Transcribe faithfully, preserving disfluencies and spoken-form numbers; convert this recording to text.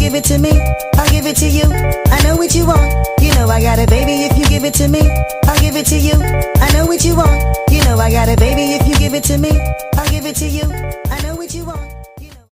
give it to me, I'll give it to you. I know what you want, you know I got it, baby. If you give it to me, I'll give it to you. I know what you want, you know I got it, baby. If you give it to me, I'll give it to you. I know what you want.